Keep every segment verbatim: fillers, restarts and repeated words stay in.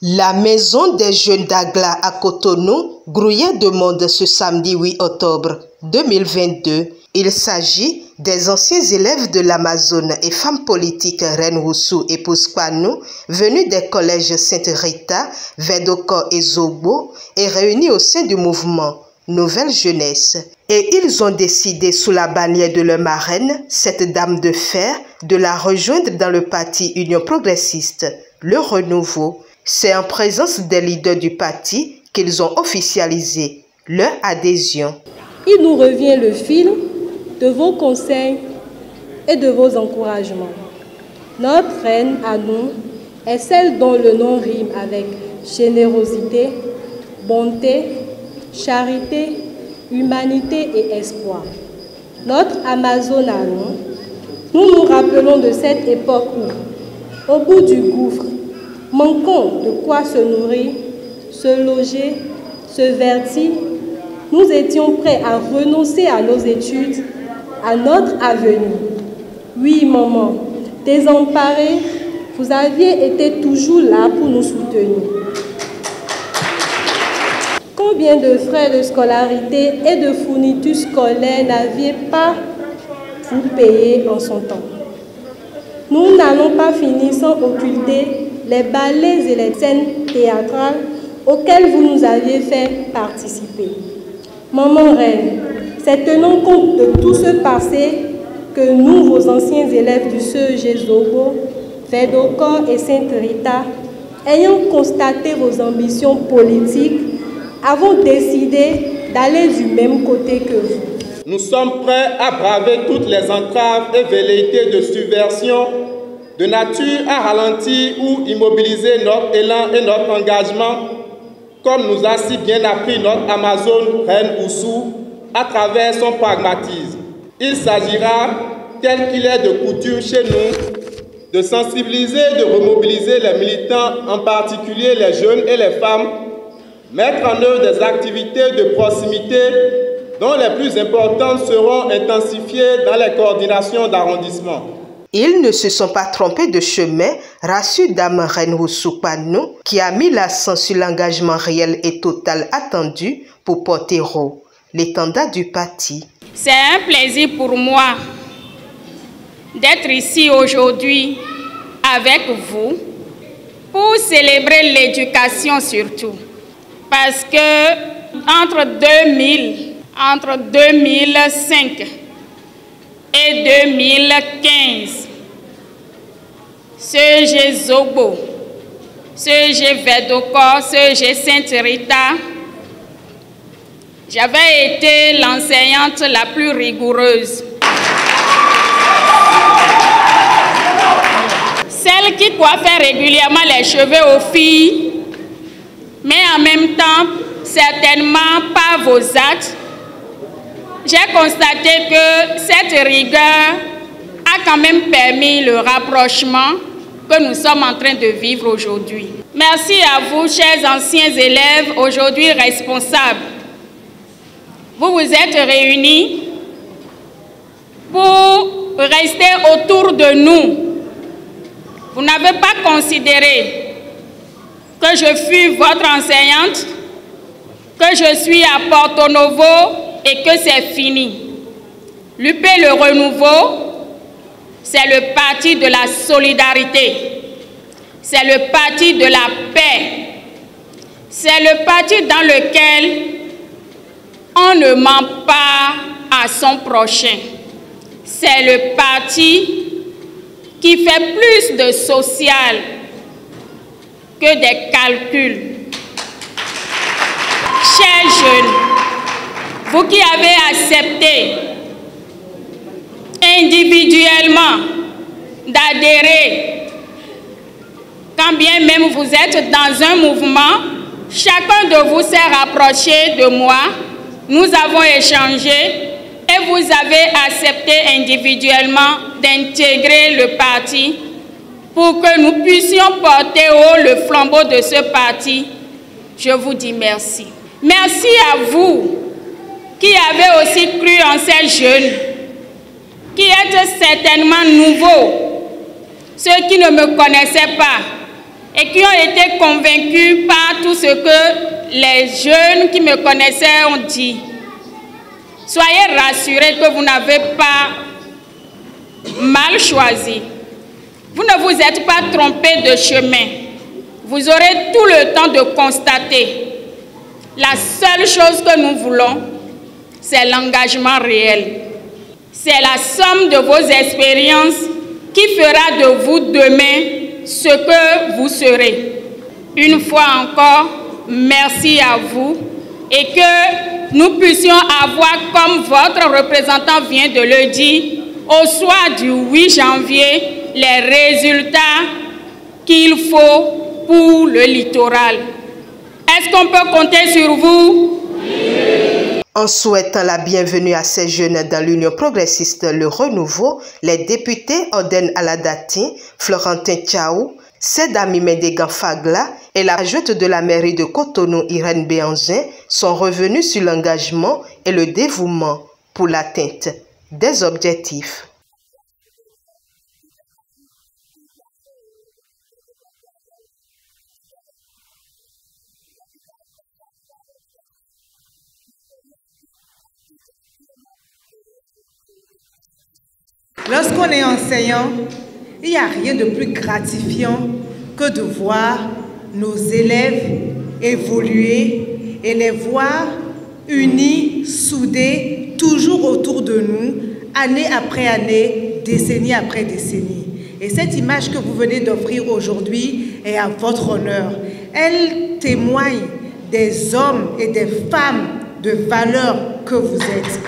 La maison des jeunes d'Agla à Cotonou grouillait de monde ce samedi huit octobre deux mille vingt-deux. Il s'agit des anciens élèves de l'Amazone et femmes politiques Reine Roussou et Pouskpanou venus des collèges Sainte-Rita, Vedoko et Zogbo et réunis au sein du mouvement Nouvelle Jeunesse. Et ils ont décidé sous la bannière de leur marraine, cette dame de fer, de la rejoindre dans le parti Union Progressiste, le Renouveau. C'est en présence des leaders du parti qu'ils ont officialisé leur adhésion. Il nous revient le fil de vos conseils et de vos encouragements. Notre reine à nous est celle dont le nom rime avec générosité, bonté, charité, humanité et espoir. Notre Amazone à nous, nous nous rappelons de cette époque où, au bout du gouffre, manquant de quoi se nourrir, se loger, se vertir, nous étions prêts à renoncer à nos études, à notre avenir. Oui, maman, désemparés, vous aviez été toujours là pour nous soutenir. Combien de frais de scolarité et de fournitures scolaires n'aviez pas vous payé en son temps? Nous n'allons pas finir sans occulter les ballets et les scènes théâtrales auxquelles vous nous aviez fait participer. Maman Reine, c'est tenant compte de tout ce passé que nous, vos anciens élèves du C E G Zogbo, Vedoko et Sainte-Rita, ayant constaté vos ambitions politiques, avons décidé d'aller du même côté que vous. Nous sommes prêts à braver toutes les entraves et velléités de subversion de nature à ralentir ou immobiliser notre élan et notre engagement, comme nous a si bien appris notre Amazone Reine Roussou à travers son pragmatisme. Il s'agira, tel qu'il est de coutume chez nous, de sensibiliser et de remobiliser les militants, en particulier les jeunes et les femmes, mettre en œuvre des activités de proximité dont les plus importantes seront intensifiées dans les coordinations d'arrondissement. Ils ne se sont pas trompés de chemin, rassure Dame Reine Roussou Panou, qui a mis l'accent sur l'engagement réel et total attendu pour porter haut l'étendard du parti. C'est un plaisir pour moi d'être ici aujourd'hui avec vous pour célébrer l'éducation surtout. Parce que entre deux mille, entre deux mille cinq et deux mille quinze, C E G Zogbo, C E G Vedoko, C E G Sainte-Rita, j'avais été l'enseignante la plus rigoureuse. Celle qui coiffait régulièrement les cheveux aux filles, mais en même temps, certainement par vos actes, j'ai constaté que cette rigueur a quand même permis le rapprochement que nous sommes en train de vivre aujourd'hui. Merci à vous, chers anciens élèves, aujourd'hui responsables. Vous vous êtes réunis pour rester autour de nous. Vous n'avez pas considéré que je fus votre enseignante, que je suis à Porto Novo et que c'est fini. L'U P Le Renouveau, c'est le parti de la solidarité, c'est le parti de la paix, c'est le parti dans lequel on ne ment pas à son prochain. C'est le parti qui fait plus de social que des calculs. Chers jeunes, vous qui avez accepté individuellement d'adhérer, quand bien même vous êtes dans un mouvement, chacun de vous s'est rapproché de moi, nous avons échangé et vous avez accepté individuellement d'intégrer le parti pour que nous puissions porter haut le flambeau de ce parti. Je vous dis merci. Merci à vous qui avez aussi cru en ces jeunes, qui êtes certainement nouveaux, ceux qui ne me connaissaient pas et qui ont été convaincus par tout ce que les jeunes qui me connaissaient ont dit. Soyez rassurés que vous n'avez pas mal choisi. Vous ne vous êtes pas trompés de chemin. Vous aurez tout le temps de constater. La seule chose que nous voulons, c'est l'engagement réel. C'est la somme de vos expériences qui fera de vous demain ce que vous serez. Une fois encore, merci à vous et que nous puissions avoir, comme votre représentant vient de le dire, au soir du huit janvier, les résultats qu'il faut pour le littoral. Est-ce qu'on peut compter sur vous? En souhaitant la bienvenue à ces jeunes dans l'Union progressiste Le Renouveau, les députés Oden Aladati, Florentin Tchaou, Sedami Mendegan Fagla et la adjointe de la mairie de Cotonou, Irène Béangin, sont revenus sur l'engagement et le dévouement pour l'atteinte des objectifs. Lorsqu'on est enseignant, il n'y a rien de plus gratifiant que de voir nos élèves évoluer et les voir unis, soudés, toujours autour de nous, année après année, décennie après décennie. Et cette image que vous venez d'offrir aujourd'hui est à votre honneur. Elle témoigne des hommes et des femmes de valeur que vous êtes.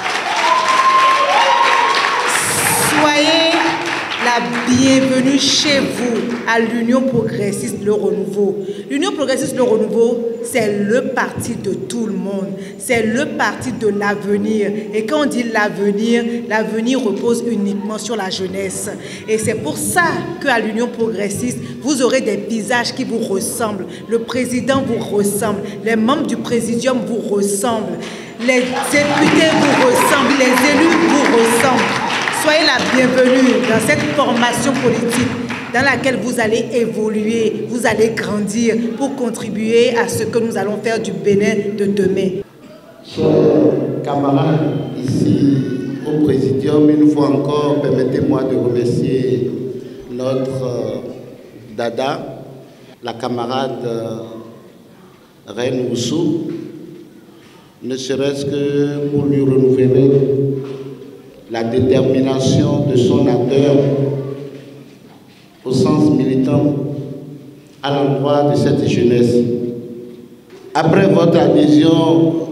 Soyez la bienvenue chez vous à l'Union progressiste Le Renouveau. L'Union progressiste Le Renouveau, c'est le parti de tout le monde. C'est le parti de l'avenir. Et quand on dit l'avenir, l'avenir repose uniquement sur la jeunesse. Et c'est pour ça qu'à l'Union progressiste, vous aurez des visages qui vous ressemblent. Le président vous ressemble. Les membres du présidium vous ressemblent. Les députés vous ressemblent. Les élus vous ressemblent. Soyez la bienvenue dans cette formation politique dans laquelle vous allez évoluer, vous allez grandir pour contribuer à ce que nous allons faire du Bénin de demain. Chers camarades ici au Présidium, une fois encore, permettez-moi de remercier notre euh, Dada, la camarade euh, Reine Oussou, ne serait-ce que pour lui renouveler la détermination de son ardeur au sens militant à l'endroit de cette jeunesse. Après votre adhésion,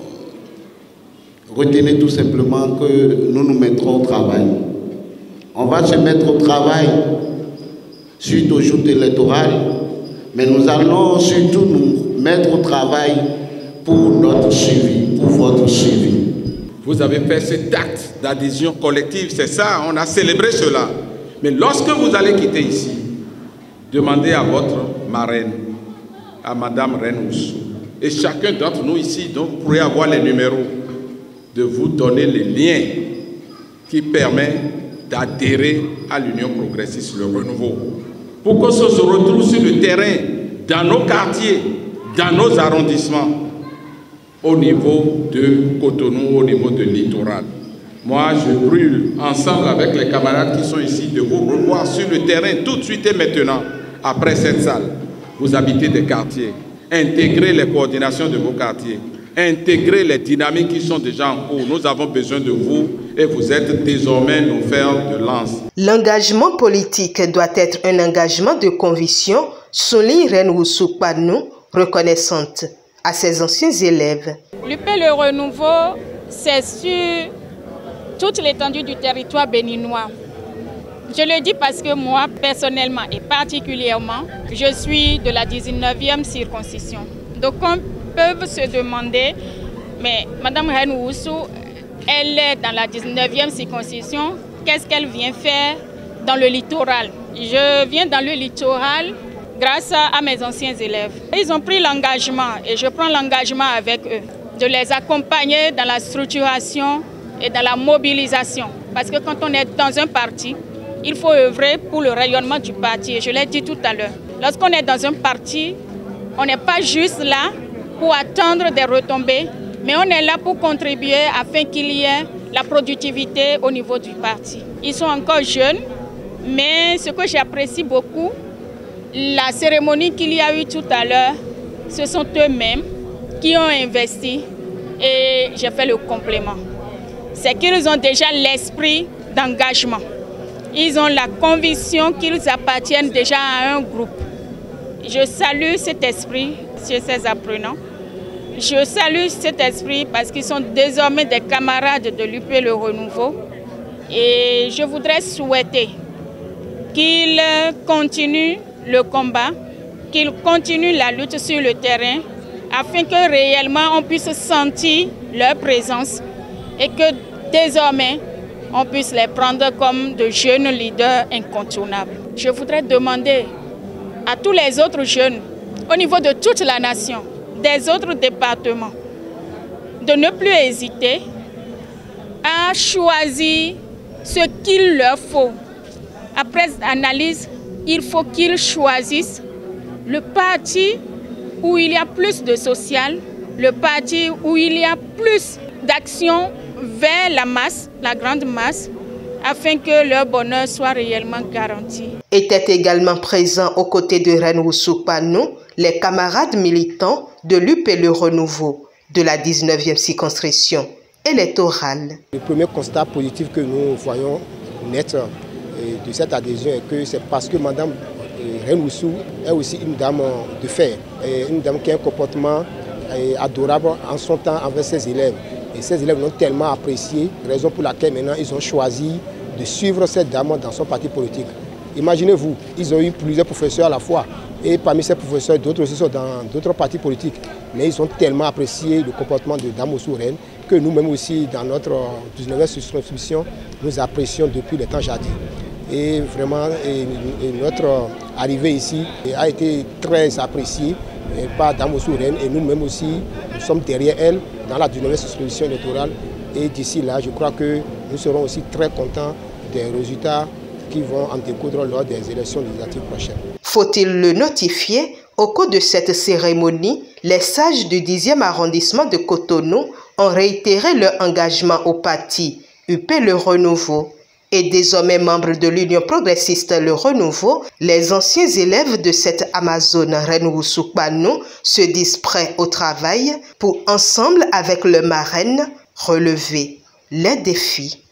retenez tout simplement que nous nous mettrons au travail. On va se mettre au travail suite aux joutes électorales, mais nous allons surtout nous mettre au travail pour notre suivi, pour votre suivi. Vous avez fait cet acte d'adhésion collective, c'est ça, on a célébré cela. Mais lorsque vous allez quitter ici, demandez à votre marraine, à Madame Reine Oussou, et chacun d'entre nous ici, donc vous pourrez avoir les numéros, de vous donner les liens qui permettent d'adhérer à l'Union progressiste Le Renouveau. Pour qu'on se retrouve sur le terrain, dans nos quartiers, dans nos arrondissements, au niveau de Cotonou, au niveau de littoral. Moi, je brûle ensemble avec les camarades qui sont ici de vous revoir sur le terrain tout de suite et maintenant, après cette salle. Vous habitez des quartiers, intégrez les coordinations de vos quartiers, intégrez les dynamiques qui sont déjà en cours. Nous avons besoin de vous et vous êtes désormais nos fers de lance. L'engagement politique doit être un engagement de conviction, souligne Reine Oussou Panou, reconnaissante à ses anciens élèves. L'U P Le Renouveau, c'est sur toute l'étendue du territoire béninois. Je le dis parce que moi, personnellement et particulièrement, je suis de la dix-neuvième circoncision. Donc on peut se demander, mais Madame Reine Oussou, elle est dans la dix-neuvième circoncision, qu'est-ce qu'elle vient faire dans le littoral? Je viens dans le littoral grâce à mes anciens élèves. Ils ont pris l'engagement, et je prends l'engagement avec eux, de les accompagner dans la structuration et dans la mobilisation. Parce que quand on est dans un parti, il faut œuvrer pour le rayonnement du parti, et je l'ai dit tout à l'heure. lorsqu'on est dans un parti, on n'est pas juste là pour attendre des retombées, mais on est là pour contribuer afin qu'il y ait la productivité au niveau du parti. Ils sont encore jeunes, mais ce que j'apprécie beaucoup, la cérémonie qu'il y a eu tout à l'heure, ce sont eux-mêmes qui ont investi et j'ai fait le complément. C'est qu'ils ont déjà l'esprit d'engagement. Ils ont la conviction qu'ils appartiennent déjà à un groupe. Je salue cet esprit chez ces apprenants. Je salue cet esprit parce qu'ils sont désormais des camarades de l'U P Le Renouveau. Et je voudrais souhaiter qu'ils continuent le combat, qu'ils continuent la lutte sur le terrain, afin que réellement on puisse sentir leur présence et que désormais on puisse les prendre comme de jeunes leaders incontournables. Je voudrais demander à tous les autres jeunes, au niveau de toute la nation, des autres départements, de ne plus hésiter à choisir ce qu'il leur faut. Après analyse, il faut qu'ils choisissent le parti où il y a plus de social, le parti où il y a plus d'action vers la masse, la grande masse, afin que leur bonheur soit réellement garanti. Étaient également présents aux côtés de Renwoussou Panou les camarades militants de l'U P Le Renouveau de la dix-neuvième circonscription électorale. Le premier constat positif que nous voyons naître de cette adhésion est que c'est parce que Mme Renwoussou est aussi une dame de fer, une dame qui a un comportement adorable en son temps envers ses élèves. Et ces élèves l'ont tellement apprécié, raison pour laquelle maintenant ils ont choisi de suivre cette dame dans son parti politique. Imaginez-vous, ils ont eu plusieurs professeurs à la fois. Et parmi ces professeurs, d'autres aussi sont dans d'autres partis politiques. Mais ils ont tellement apprécié le comportement de Dame Oussou-Reine que nous-mêmes aussi, dans notre dix-neuvième circonscription, nous apprécions depuis les temps jadis. Et vraiment, et, et notre arrivée ici a été très appréciée par Dame Oussou-Reine. Et nous-mêmes aussi, nous sommes derrière elle dans la dix-neuvième circonscription électorale. Et d'ici là, je crois que nous serons aussi très contents des résultats qui vont en découdre lors des élections législatives prochaines. Faut-il le notifier? Au cours de cette cérémonie, les sages du dixième arrondissement de Cotonou ont réitéré leur engagement au parti U P Le Renouveau. Et désormais membres de l'Union progressiste Le Renouveau, les anciens élèves de cette Amazone Renwoussou Panou se disent prêts au travail pour, ensemble avec le marraine, relever les défis.